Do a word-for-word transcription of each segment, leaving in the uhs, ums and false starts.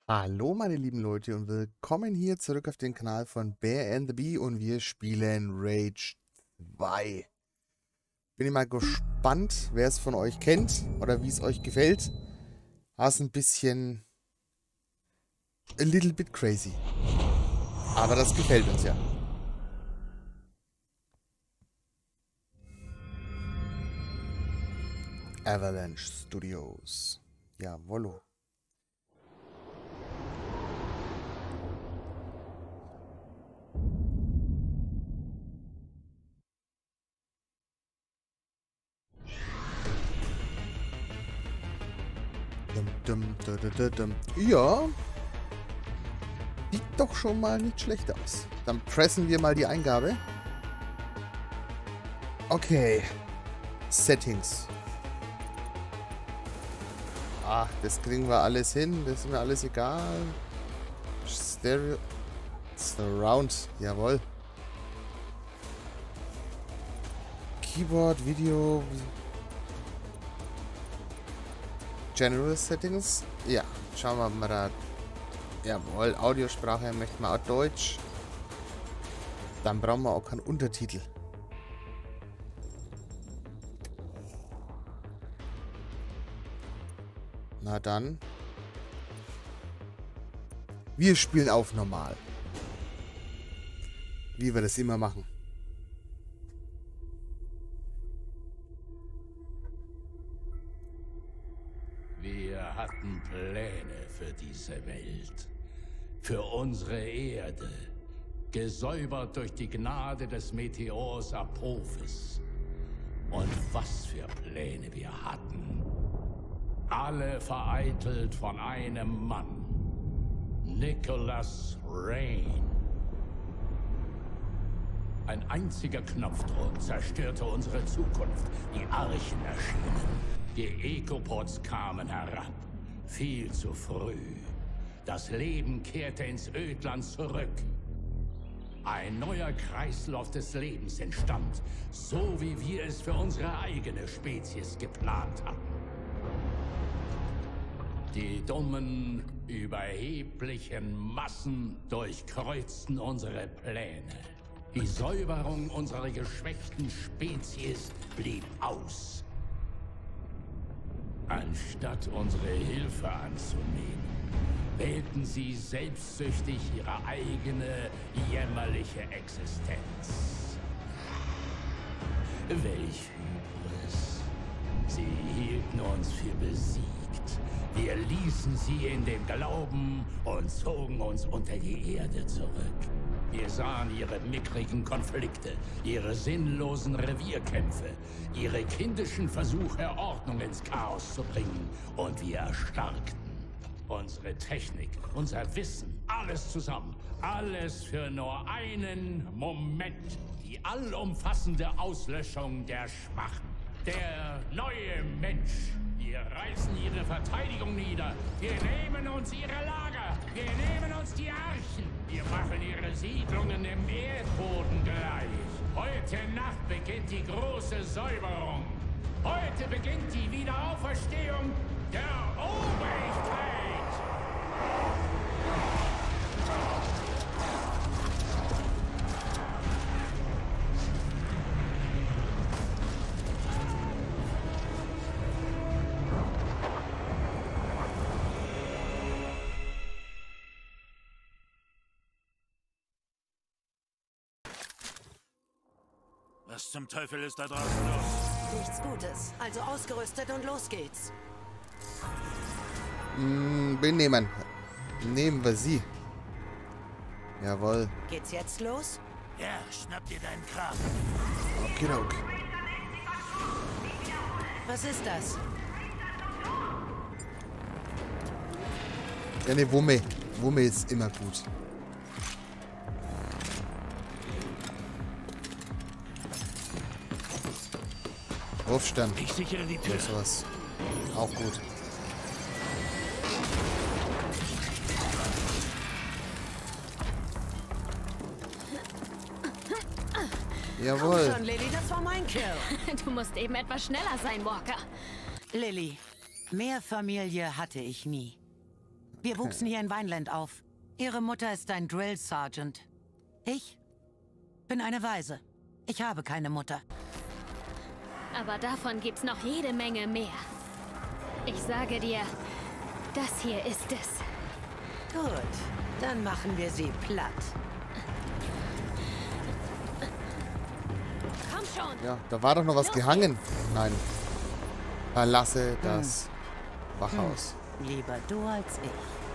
Hallo meine lieben Leute und willkommen hier zurück auf den Kanal von Bear and the Bee und wir spielen Rage zwei. Bin ich mal gespannt, wer es von euch kennt oder wie es euch gefällt. War es ein bisschen a little bit crazy. Aber das gefällt uns ja. Avalanche Studios. Jawollo. Dum, dum, dum, dum, dum. Ja. Sieht doch schon mal nicht schlecht aus. Dann pressen wir mal die Eingabe. Okay. Settings. Ah, das kriegen wir alles hin. Das ist mir alles egal. Stereo. Surround. Jawohl. Keyboard, Video. General Settings. Ja, schauen wir mal da. Jawohl, Audiosprache möchten wir auch Deutsch. Dann brauchen wir auch keinen Untertitel. Na dann. Wir spielen auf normal. Wie wir das immer machen. Wir hatten Pläne für diese Welt, für unsere Erde, gesäubert durch die Gnade des Meteors Apophis. Und was für Pläne wir hatten. Alle vereitelt von einem Mann, Nicholas Rain. Ein einziger Knopfdruck zerstörte unsere Zukunft. Die Archen erschienen. Die Ecopods kamen herab. Viel zu früh. Das Leben kehrte ins Ödland zurück. Ein neuer Kreislauf des Lebens entstand, so wie wir es für unsere eigene Spezies geplant hatten. Die dummen, überheblichen Massen durchkreuzten unsere Pläne. Die Säuberung unserer geschwächten Spezies blieb aus. Anstatt unsere Hilfe anzunehmen, wählten sie selbstsüchtig ihre eigene, jämmerliche Existenz. Welch Hybris! Sie hielten uns für besiegt. Wir ließen sie in dem Glauben und zogen uns unter die Erde zurück. Wir sahen ihre mickrigen Konflikte, ihre sinnlosen Revierkämpfe, ihre kindischen Versuche, Ordnung ins Chaos zu bringen. Und wir erstarkten. Unsere Technik, unser Wissen, alles zusammen. Alles für nur einen Moment. Die allumfassende Auslöschung der Schwachen. Der neue Mensch. Wir reißen ihre Verteidigung nieder. Wir nehmen uns ihre Lager. Wir nehmen uns die Archen. Wir machen ihre Siedlungen im Erdboden gleich. Heute Nacht beginnt die große Säuberung. Heute beginnt die Wiederauferstehung der Obrigkeit. Was zum Teufel ist da draußen los? Nichts Gutes. Also ausgerüstet und los geht's. Mm, benehmen. Nehmen wir sie. Jawohl. Geht's jetzt los? Ja, schnapp dir deinen Kram. Okay, okay. Was ist das? Ja, ne, Wumme. Wumme ist immer gut. Wurfstern. Ich sichere die Tür. Oder sowas. Auch gut. Jawohl. Komm schon, Lilly, das war mein Kill. Du musst eben etwas schneller sein, Walker. Lilly, mehr Familie hatte ich nie. Wir wuchsen hier in Vineland auf. Ihre Mutter ist ein Drill Sergeant. Ich bin eine Waise. Ich habe keine Mutter. Aber davon gibt's noch jede Menge mehr. Ich sage dir, das hier ist es. Gut, dann machen wir sie platt. Komm schon! Ja, da war doch noch was gehangen. Nein. Verlasse das Hm. Wachhaus. Lieber du als ich.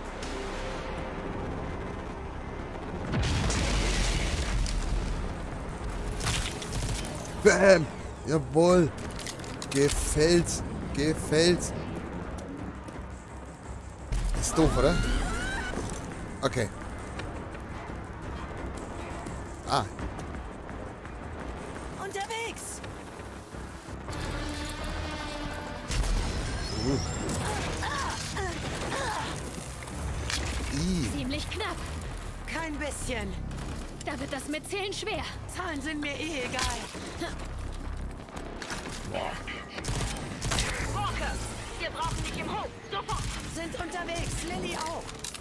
Bam! Jawohl! Gefällt! Gefällt! Ist doof, oder? Okay. Ah. Unterwegs! Uh. I. Ziemlich knapp. Kein bisschen. Da wird das Mitzählen schwer. Zahlen sind mir eh egal. Walker, wir brauchen dich im Hof. Sofort. Sind unterwegs, Lilly auch.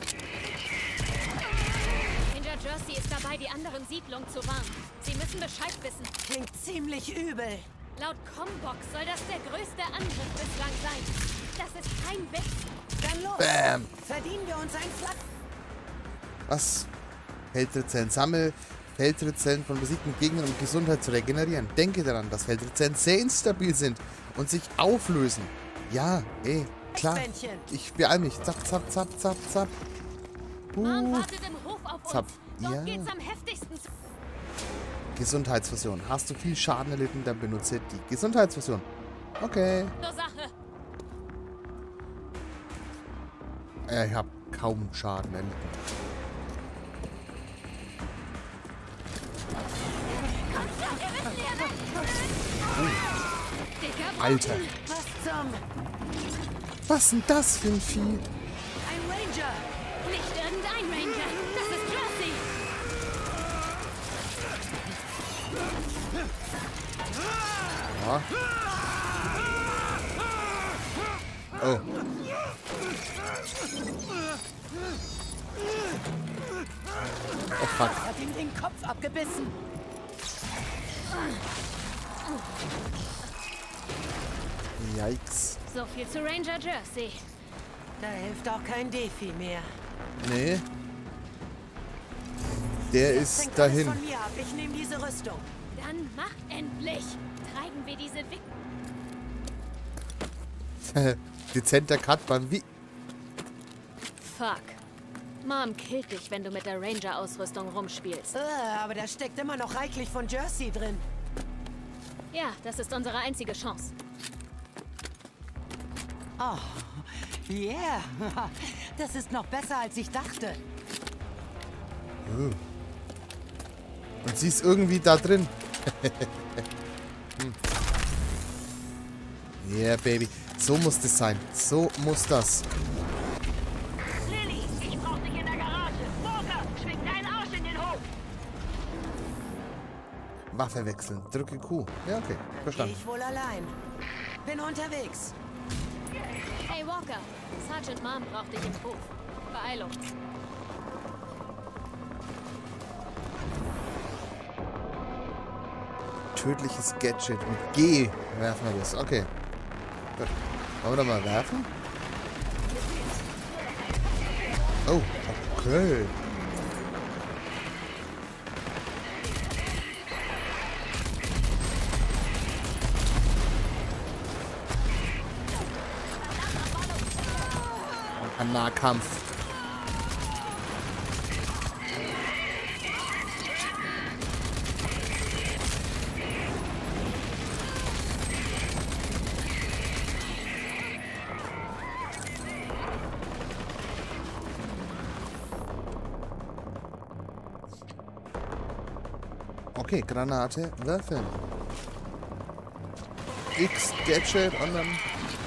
Ranger Jersey ist dabei, die anderen Siedlungen zu warnen. Sie müssen Bescheid wissen. Klingt ziemlich übel. Laut Combox soll das der größte Angriff bislang sein. Das ist kein Witz. Dann los. Bam! Verdienen wir uns ein Flack. Was? Feldtritzellen. Sammel Feldtritzellen von besiegten Gegnern, um Gesundheit zu regenerieren. Denke daran, dass Feldtritzellen sehr instabil sind und sich auflösen. Ja, eh, klar. Männchen. Ich beeil mich. Zap, zap, zap, zap, zap. Mom Uh. wartet im Hof auf uns. Zap. Dort Ja. geht's am heftigsten zu. Gesundheitsfusion. Hast du viel Schaden erlitten, dann benutze die Gesundheitsfusion. Okay. Zur Sache. Äh, ich habe kaum Schaden erlitten. Dicker Alter. Was zum... Was ist denn das für ein Vieh? Ein Ranger. Nicht irgendein Ranger. Das ist Jersey. Ja. Oh. Oh fuck. Hat ihm den Kopf abgebissen. Yikes. So viel zu Ranger Jersey. Da hilft auch kein Defi mehr. Nee. Der Das ist hängt alles dahin. von mir ab. Ich nehme diese Rüstung. Dann mach endlich. Treiben wir diese Wick... Dezenter Cut beim Wie... Fuck. Mom killt dich, wenn du mit der Ranger-Ausrüstung rumspielst. Äh, aber da steckt immer noch reichlich von Jersey drin. Ja, das ist unsere einzige Chance. Oh, yeah. Das ist noch besser, als ich dachte. Und sie ist irgendwie da drin. hm. Yeah, Baby. So muss das sein. So muss das. Lilly, ich brauch dich in der Garage. Walker, schwing deinen Arsch in den Hof. Waffe wechseln. Drücke Q. Ja, okay. Geh Verstanden. ich wohl allein. Bin unterwegs. Hey Walker, Sergeant Mom braucht dich im Hof. Beeilung. Tödliches Gadget. Mit G werfen wir das. Okay. Gut. Wollen wir da mal werfen? Oh, okay. Ein Nahkampf. Okay, Granate werfen. X-Gadget und dann...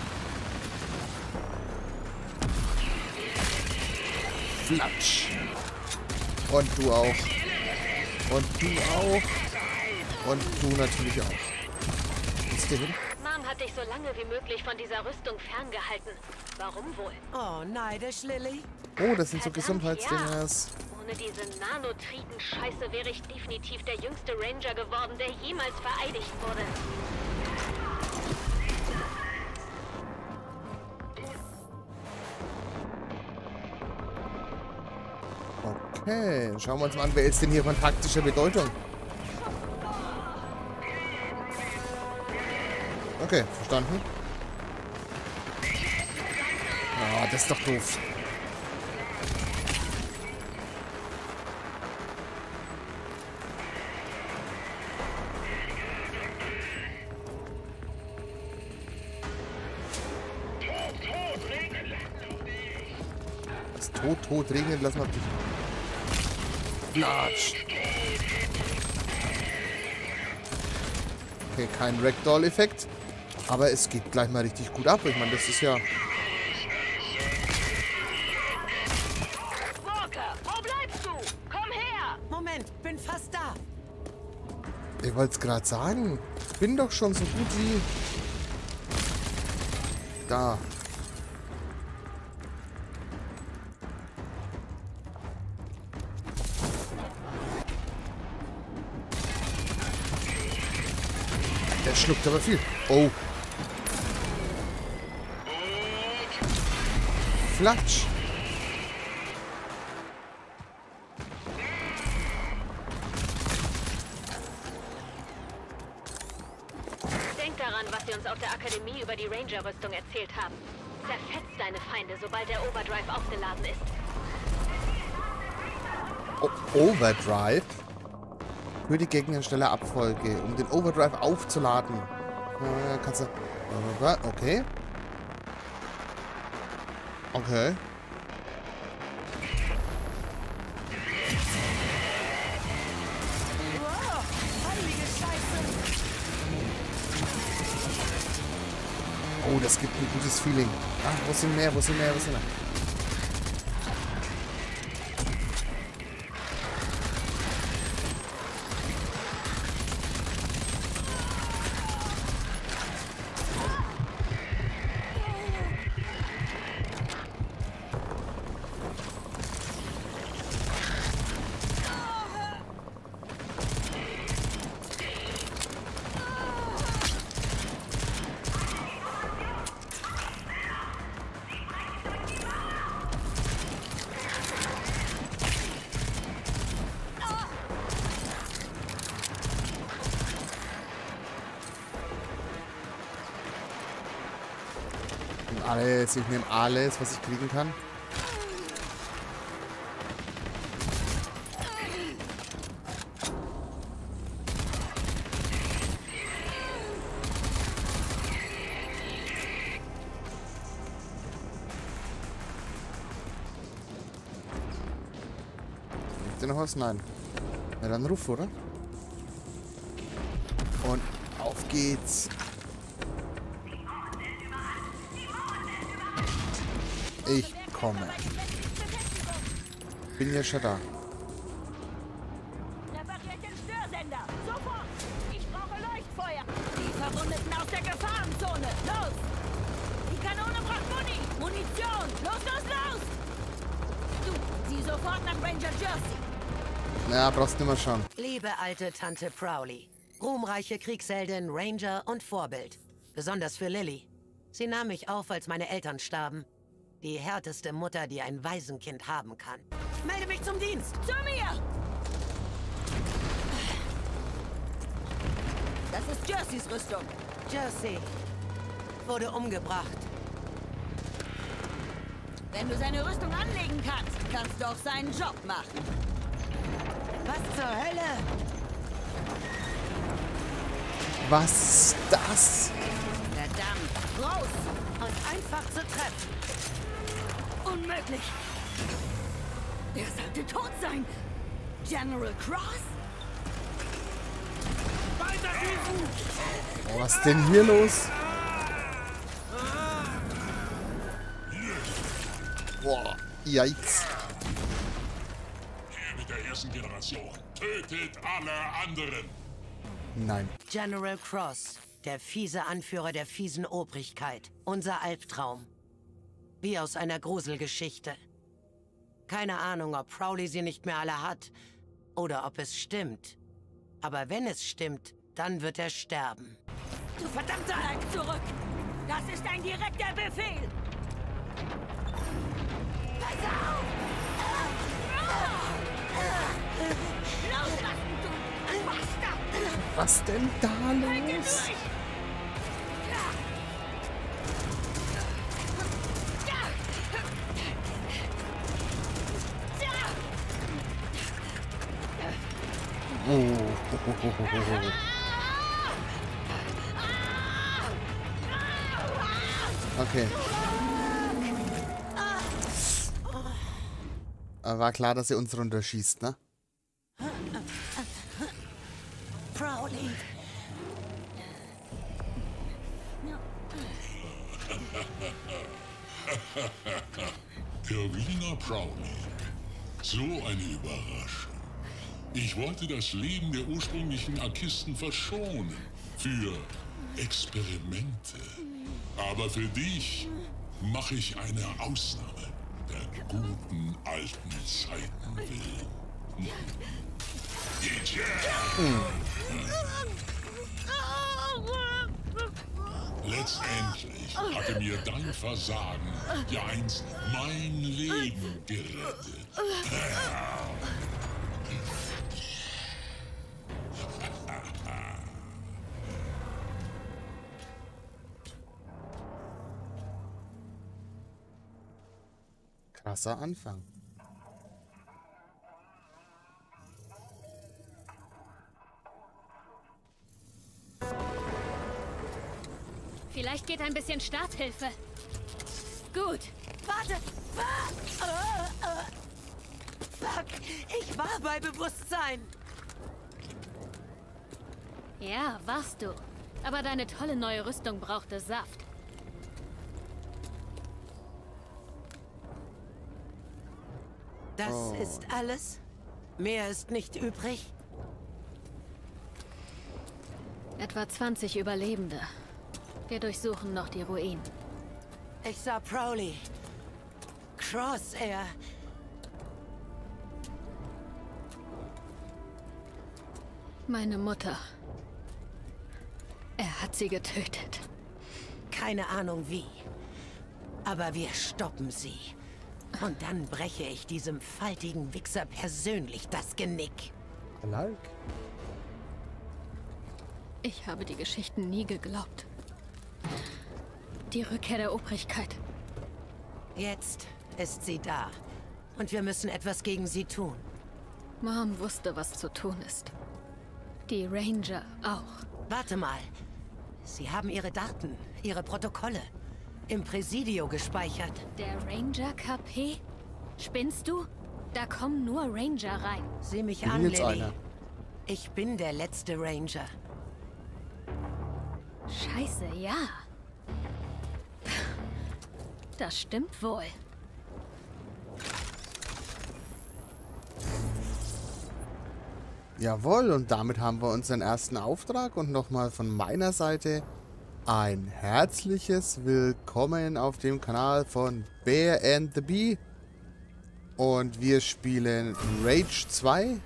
Flatsch. Und du auch. Und du auch. Und du natürlich auch. Ist der hin? Mom hat dich so lange wie möglich von dieser Rüstung ferngehalten. Warum wohl? Oh, neidisch, Lilly. Oh, das sind so Gesundheitsdingers. Ohne diese Nanotriden-Scheiße wäre ich definitiv der jüngste Ranger geworden, der jemals vereidigt wurde. Okay, schauen wir uns mal an, wer ist denn hier von taktischer Bedeutung? Okay, verstanden. Ah, das ist doch doof. Das Tod, Tod regnet, lass mal dich. Platsch. Okay, kein Ragdoll-Effekt. Aber es geht gleich mal richtig gut ab. Ich meine, das ist ja... Walker, wo bleibst du? Komm her! Moment, bin fast da. Ich wollte es gerade sagen. Ich bin doch schon so gut wie... Da. Der schluckt aber viel. Oh. Flatsch. Denk daran, was sie uns auf der Akademie über die Ranger-Rüstung erzählt haben. Zerfetzt deine Feinde, sobald der Overdrive aufgeladen ist. O Overdrive? Für die Gegnerstelle Abfolge, um den Overdrive aufzuladen. Äh, kannst du... Okay. Okay. Wow, heilige Scheiße. Oh, das gibt ein gutes Feeling. Ah, wo sind mehr, wo sind mehr, wo sind mehr? Alles, ich nehme alles, was ich kriegen kann. Gibt ihr noch was? Nein. Ja, dann ruf, oder? Und auf geht's. Ich komme. Bin ja schon da. Repariert den Störsender! Sofort! Ich brauche Leuchtfeuer! Die Verwundeten aus der Gefahrenzone! Los! Die Kanone braucht Muni! Munition! Los, los, los! Du, sieh sofort nach Ranger Jersey! Na, brauchst du nicht mehr schauen. Liebe alte Tante Prowley. Ruhmreiche Kriegsheldin, Ranger und Vorbild. Besonders für Lilly. Sie nahm mich auf, als meine Eltern starben. Die härteste Mutter, die ein Waisenkind haben kann. Melde mich zum Dienst! Zu mir! Das ist Jerseys Rüstung. Jersey wurde umgebracht. Wenn du seine Rüstung anlegen kannst, kannst du auch seinen Job machen. Was zur Hölle? Was ist das? Verdammt! Raus! Und einfach zu treffen. Unmöglich! Er sollte tot sein! General Cross? Weiter schießen! Oh, was ist denn hier los? Boah, yikes. Hier mit der ersten Generation. Tötet alle anderen! Nein. General Cross, der fiese Anführer der fiesen Obrigkeit. Unser Albtraum. Wie aus einer Gruselgeschichte. Keine Ahnung, ob Prowley sie nicht mehr alle hat oder ob es stimmt. Aber wenn es stimmt, dann wird er sterben. Du verdammter Halt zurück! Das ist ein direkter Befehl! Pass auf! Loslassen, du Bastard! Was denn da Halte los? durch! Oh. Oh, oh, oh, oh, oh. Okay. Aber war klar, dass er uns runterschießt, ne? Prowley! Irvina Prowley. So eine Überraschung. Ich wollte das Leben der ursprünglichen Arkisten verschonen. Für Experimente. Aber für dich mache ich eine Ausnahme. Der guten alten Zeiten willen. Letztendlich hatte mir dein Versagen ja einst mein Leben gerettet. Krasser Anfang. Vielleicht geht ein bisschen Starthilfe. Gut. Warte! Ah, äh, äh. Fuck! Ich war bei Bewusstsein! Ja, warst du. Aber deine tolle neue Rüstung brauchte Saft. Das Oh. ist alles? Mehr ist nicht übrig? Etwa zwanzig Überlebende. Wir durchsuchen noch die Ruinen. Ich sah Prowley. Cross, er... Meine Mutter. Er hat sie getötet. Keine Ahnung wie. Aber wir stoppen sie. Und dann breche ich diesem faltigen Wichser persönlich das Genick. Like. Ich habe die Geschichten nie geglaubt. Die Rückkehr der Obrigkeit. Jetzt ist sie da. Und wir müssen etwas gegen sie tun. Mom wusste, was zu tun ist. Die Ranger auch. Warte mal. Sie haben ihre Daten, ihre Protokolle im Präsidio gespeichert. Der Ranger K P? Spinnst du? Da kommen nur Ranger rein. Sieh mich bin an, jetzt Lilly. einer. Ich bin der letzte Ranger. Scheiße, ja. Das stimmt wohl. Jawohl, und damit haben wir unseren ersten Auftrag. Und nochmal von meiner Seite ein herzliches Willkommen auf dem Kanal von Bear and the Bee. Und wir spielen Rage zwei.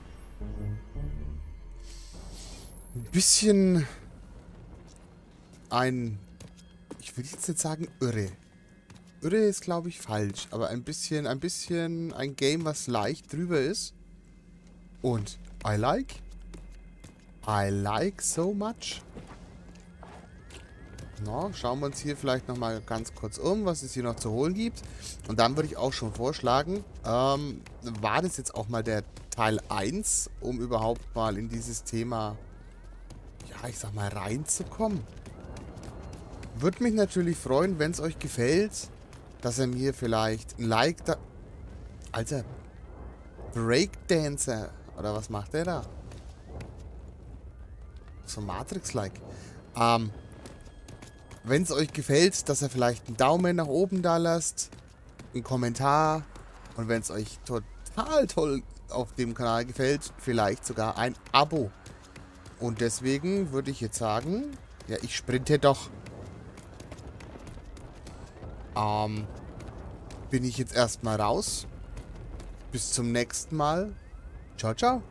Ein bisschen ein, ich will jetzt nicht sagen irre. Irre ist, glaube ich, falsch. Aber ein bisschen, ein bisschen ein Game, was leicht drüber ist. Und I like. I like so much. Na, schauen wir uns hier vielleicht nochmal ganz kurz um, was es hier noch zu holen gibt. Und dann würde ich auch schon vorschlagen, ähm, war das jetzt auch mal der Teil eins, um überhaupt mal in dieses Thema, ja, ich sag mal, reinzukommen. Würde mich natürlich freuen, wenn es euch gefällt, dass ihr mir vielleicht ein Like da... Alter, Breakdancer. Oder was macht der da? So Matrix-like. Ähm, wenn es euch gefällt, dass ihr vielleicht einen Daumen nach oben da lasst, einen Kommentar und wenn es euch total toll auf dem Kanal gefällt, vielleicht sogar ein Abo. Und deswegen würde ich jetzt sagen, ja, ich sprinte doch. Ähm, bin ich jetzt erstmal raus. bis zum nächsten Mal. Ciao, ciao.